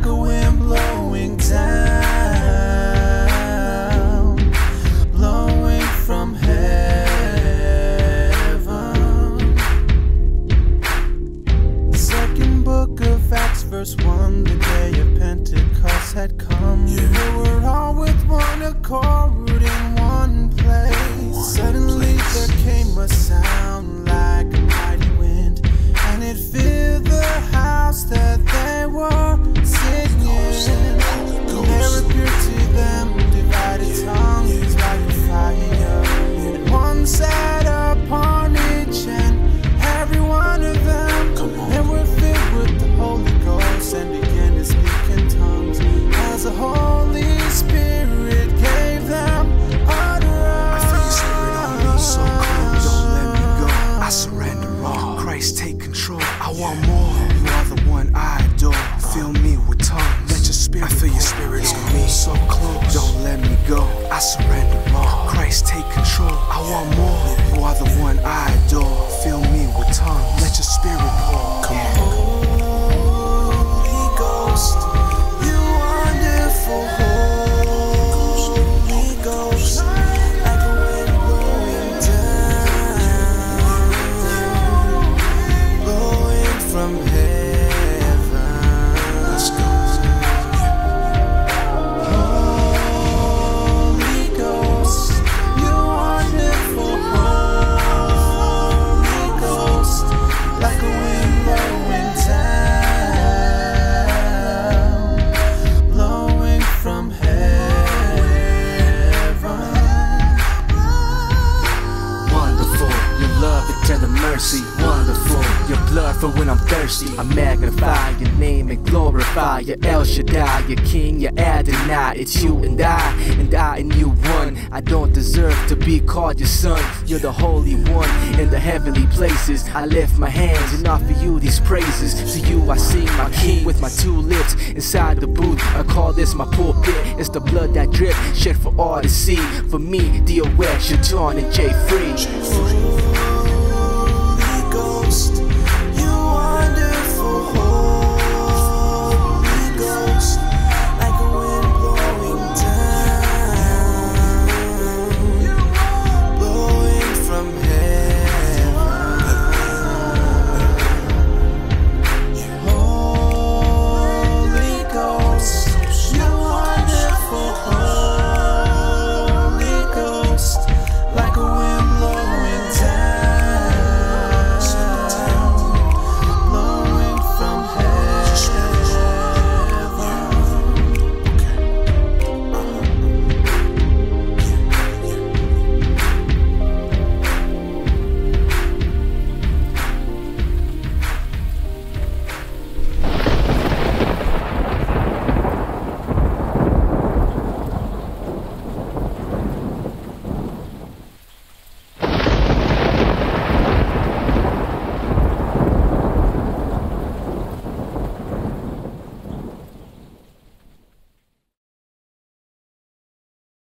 like a wind blowing down, blowing from heaven. The second book of Acts, verse 1, the day of Pentecost had come. They were all with one accord in one place. Suddenly there came a sound like a mighty wind, and it filled the house that they were sitting in. There appeared to them divided tongues like fire, and one sat upon each and every one of them. They were filled with the Holy Ghost and began to speak in tongues as the Holy Spirit gave them utterance. I feel your spirit on me, so close, don't let me go. I surrender all, Christ take control. I want more, you are the one I adore. Fill me with tongues, let your spirit. I feel your spirit on me, so close, don't let me go. I surrender all, Christ take control. I want more, you are the one I adore. Fill me with tongues, let your spirit pour. Come on. Holy Ghost, you wonderful Holy Ghost, like a wind blowing down, blowing from heaven. Let's go. Holy Ghost, you wonderful Holy Ghost, like a wind blowing down, blowing from heaven. Wonderful, your love and tender mercy. Wonderful, your blood for when I'm thirsty. I magnify your name and glorify your El Shaddai, your King, your Adonai. It's you and I and you one. I don't deserve to be called your son. You're the Holy One in the heavenly places. I lift my hands and offer you these praises. To you I sing my King with my two lips inside the booth. I call this my pulpit. It's the blood that drip, shed for all to see. For me, DOX, Shaton, and J Free.